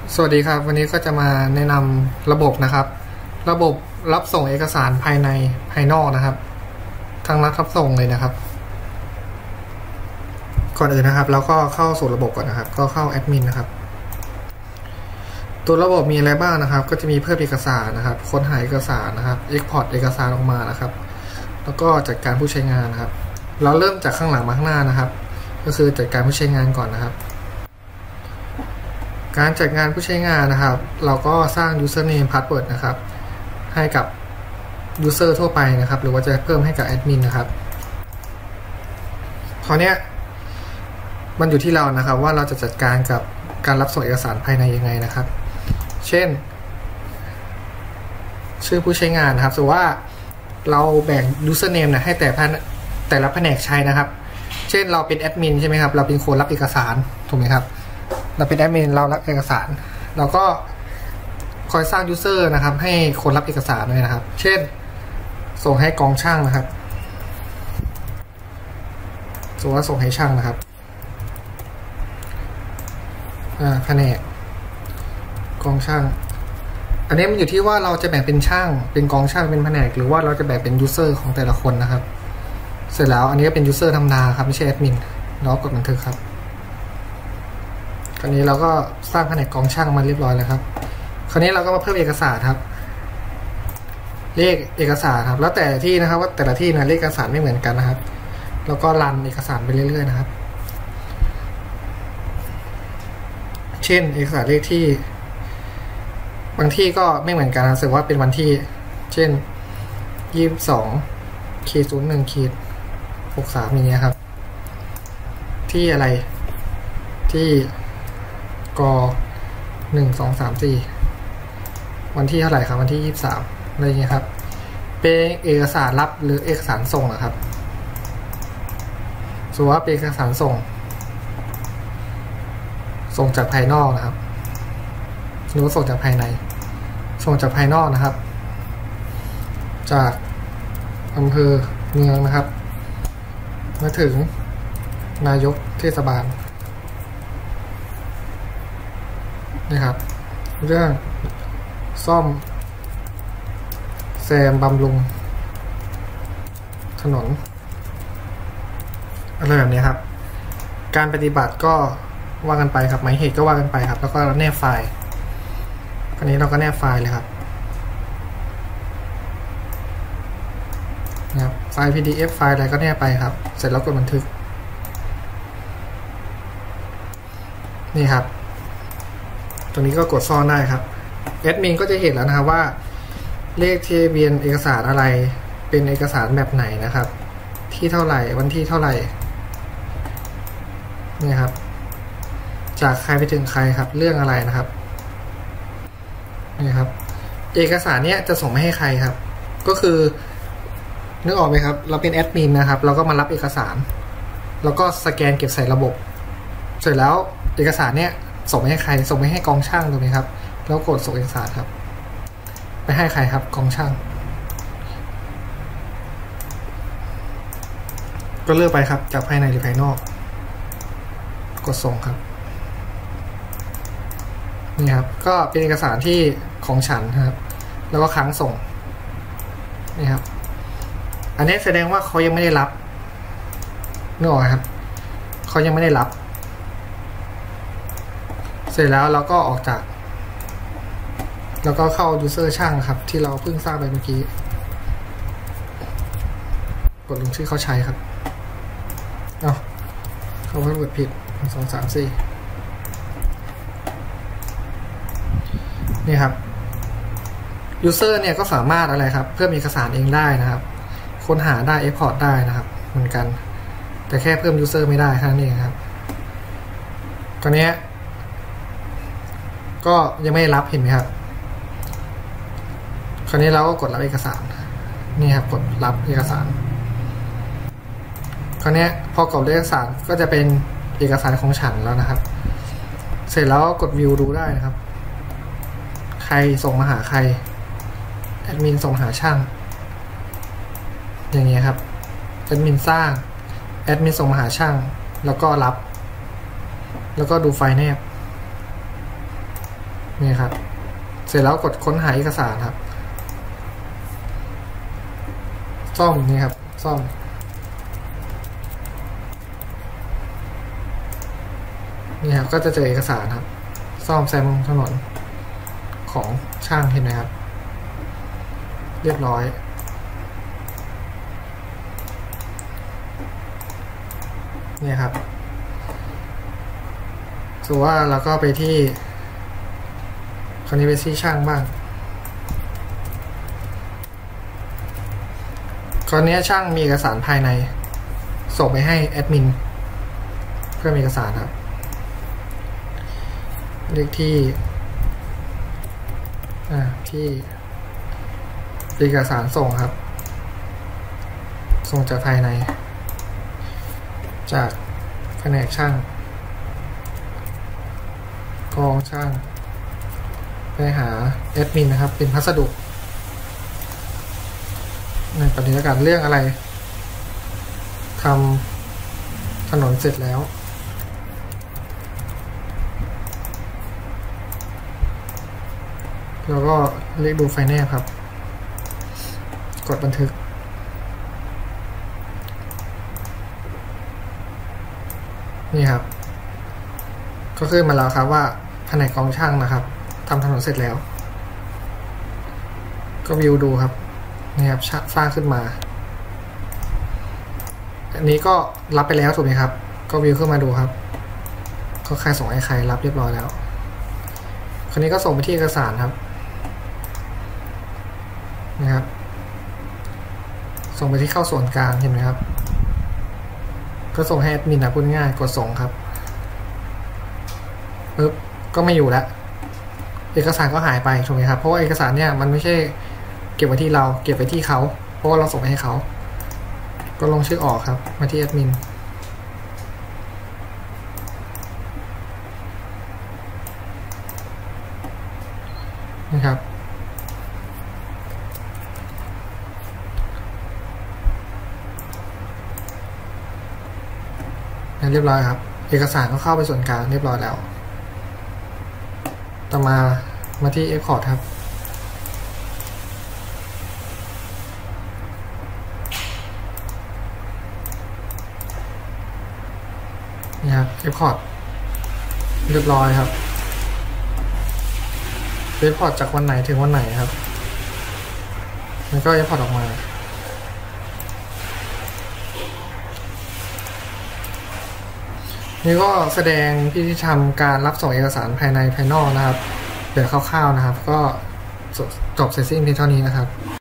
สวัสดีครับวันนี้ก็จะมาแนะนำระบบนะครับระบบรับส่งเอกสารภายในภายนอกนะครับทั้งรับส่งเลยนะครับก่อนอื่นนะครับเราก็เข้าสู่ระบบก่อนนะครับก็เข้าแอดมินนะครับตัวระบบมีอะไรบ้างนะครับก็จะมีเพิ่มเอกสารนะครับค้นหาเอกสารนะครับ Export เอกสารออกมานะครับแล้วก็จัดการผู้ใช้งานนะครับเราเริ่มจากข้างหลังมาข้างหน้านะครับก็คือจัดการผู้ใช้งานก่อนนะครับการจัดงานผู้ใช้งานนะครับเราก็สร้าง username password นะครับให้กับ user ทั่วไปนะครับหรือว่าจะเพิ่มให้กับแอดมินนะครับคราวนี้มันอยู่ที่เรานะครับว่าเราจะจัดการกับการรับส่งเอกสารภายในยังไงนะครับเช่นชื่อผู้ใช้งานนะครับสมมุติว่าเราแบ่ง username นะให้แต่ละแผนกใช้นะครับเช่นเราเป็นแอดมินใช่ไหมครับเราเป็นคนรับเอกสารถูกไหมครับเราเป็นแอดมินเรารับเอกสารเราก็คอยสร้างยูเซอร์นะครับให้คนรับเอกสารด้วยนะครับเช่นส่งให้กองช่างนะครับสมมติว่าส่งให้ช่างนะครับแผนกกองช่างอันนี้มันอยู่ที่ว่าเราจะแบ่งเป็นช่างเป็นกองช่างเป็นแผนกหรือว่าเราจะแบ่งเป็นยูเซอร์ของแต่ละคนนะครับเสร็จแล้วอันนี้ก็เป็นยูเซอร์ธรรมดาครับไม่ใช่แอดมินแล้วกดบันทึกครับคราวนี้เราก็สร้างแผนกกองช่างมาเรียบร้อยแล้วครับคราวนี้เราก็มาเพิ่มเอกสารครับเลขเอกสารครับแล้วแต่ที่นะครับว่าแต่ละที่นะเลขเอกสารไม่เหมือนกันนะครับแล้วก็รันเอกสารไปเรื่อยๆนะครับเช่นเอกสารเลขที่บางที่ก็ไม่เหมือนกันนะแสดงว่าเป็นวันที่เช่น22/01/63อย่างเงี้ยครับที่อะไรที่ก1234วันที่เท่าไหร่ครับวันที่23อะไรอย่างเงี้ยครับเป็นเอกสารรับหรือเอกสารส่งนะครับสมมติว่าเป็นเอกสารส่งจากภายนอกนะครับหรือว่าส่งจากภายในส่งจากภายนอกนะครับจากอำเภอเมืองนะครับมาถึงนายกเทศบาลนะครับเรื่องซ่อมแซมบำรุงถนนอะไรแบบนี้ครับการปฏิบัติก็ว่ากันไปครับหมายเหตุก็ว่ากันไปครับแล้วก็แนบไฟล์คราวนี้เราก็แนบไฟล์เลยครับนะครับไฟล์ PDF ไฟล์อะไรก็แนบไปครับเสร็จแล้วกดบันทึกนี่ครับตรงนี้ก็กดซ่อนได้ครับแอดมินก็จะเห็นแล้วนะครับว่าเลขทะเบียนเอกสารอะไรเป็นเอกสารแบบไหนนะครับที่เท่าไหร่วันที่เท่าไหร่นี่ครับจากใครไปถึงใครครับเรื่องอะไรนะครับนี่ครับเอกสารเนี้ยจะส่งไปให้ใครครับก็คือนึกออกไหมครับเราเป็นแอดมินนะครับเราก็มารับเอกสารแล้วก็สแกนเก็บใส่ระบบเสร็จแล้วเอกสารเนี้ยส่งไปให้ใครส่งไปให้กองช่างถูกไหมครับแล้วกดส่งเอกสารครับไปให้ใครครับกองช่างก็เลือกไปครับจากภายในหรือภายนอกกดส่งครับนี่ครับก็เป็นเอกสารที่ของฉันครับแล้วก็ค้างส่งนี่ครับอันนี้แสดงว่าเขายังไม่ได้รับนึกออกครับเขายังไม่ได้รับเสร็จแล้วเราก็ออกจากแล้วก็เข้า user ช่างครับที่เราเพิ่งสร้างไปเมื่อกี้กดลงชื่อเขาใช้ครับเขาเพิ่งกดผิด2 3 4นี่ครับ user เนี่ยก็สามารถอะไรครับเพิ่มเอกสารเองได้นะครับค้นหาได้ export ได้นะครับเหมือนกันแต่แค่เพิ่ม user ไม่ได้แค่นั้นเองครับตอนนี้ก็ยังไม่รับเห็นไหมครับคราวนี้เราก็กดรับเอกสารนี่ครับกดรับเอกสารคราวนี้พอกดเอกสารก็จะเป็นเอกสารของฉันแล้วนะครับเสร็จแล้วกดวิวดูได้นะครับใครส่งมาหาใครแอดมินส่งหาช่างอย่างเงี้ยครับแอดมินสร้างแอดมินส่งมาหาช่างแล้วก็รับแล้วก็ดูไฟล์แนบนี่ครับเสร็จแล้วกดค้นหาเอกสารครับซ่อมนี่ครับซ่อมนี่ครับก็จะเจอเอกสารครับซ่อมแซมถนนของช่างเห็นไหมครับเรียบร้อยนี่ครับส่วนว่าเราก็ไปที่คราวนี้ไปที่ช่างบ้างคราวนี้ช่างมีเอกสารภายในส่งไปให้แอดมินเพื่อมีเอกสารครับเลขที่ที่เอกสารส่งครับส่งจากภายในจากแผนกช่างกองช่างไปหาแอดมินนะครับเป็นพัสดุในปฏิบัติการเรื่องอะไรทำถนนเสร็จแล้วแล้วก็เรียกดูไฟแนลครับกดบันทึกนี่ครับก็ขึ้นมาแล้วครับว่าแผนกกองช่างนะครับทำถนนเสร็จแล้วก็วิวดูครับนี่ครับสร้างขึ้นมาอันนี้ก็รับไปแล้วถูกไหมครับก็วิวขึ้นมาดูครับก็ใครส่งให้ใครรับเรียบร้อยแล้วคราวนี้ก็ส่งไปที่เอกสารครับนะครับส่งไปที่เข้าส่วนกลางเห็นไหมครับก็ส่งให้แอดมินนะพูดง่ายกดส่งครับปึ๊บก็ไม่อยู่แล้วเอกสารก็หายไปถูกไหมครับเพราะว่าเอกสารเนี่ยมันไม่ใช่เก็บไว้ที่เราเก็บไว้ที่เขาเพราะว่าเราส่งไปให้เขาก็ลงชื่อออกครับมาที่แอดมินนะครับเรียบร้อยครับเอกสารก็เข้าไปส่วนกลางเรียบร้อยแล้วต่อมาที่ Export ครับนี่ครับ Export เรียบร้อยครับ Export จากวันไหนถึงวันไหนครับมันก็ Export ออกมานี่ก็แสดงพิธีกรรมการรับส่งเอกสารภายในภายนอกนะครับเดี๋ยวคร่าวๆนะครับก็จบเสร็จสิ้นเพียงเท่านี้นะครับ